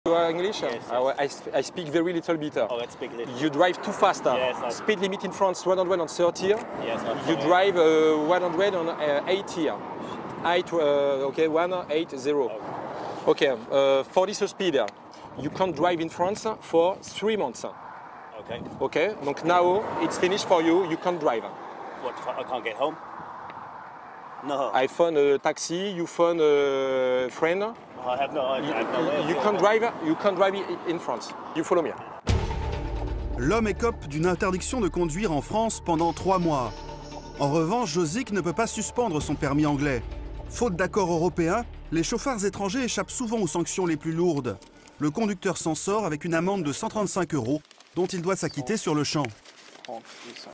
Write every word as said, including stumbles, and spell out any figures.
You are English? Yes, Uh, yes. I, sp I speak very little bit. Oh, let's speak little. You drive too fast. Yes, I... Speed limit in France one hundred thirty. Yes, you drive uh, one hundred eighty. Eight, uh, okay, one eight zero. Okay, uh, for this speed, you can't drive in France for three months. Okay. Okay, donc now it's finished for you. You can't drive. What? I can't get home. No. I phone a taxi. You phone a friend. I have no. I have no way. You can't drive. You can't drive in France. You follow me. L'homme écope d'une interdiction de conduire en France pendant trois mois. En revanche, Josic ne peut pas suspendre son permis anglais. Faute d'accord européen, les chauffeurs étrangers échappent souvent aux sanctions les plus lourdes. Le conducteur s'en sort avec une amende de cent trente-cinq euros dont il doit s'acquitter sur le champ.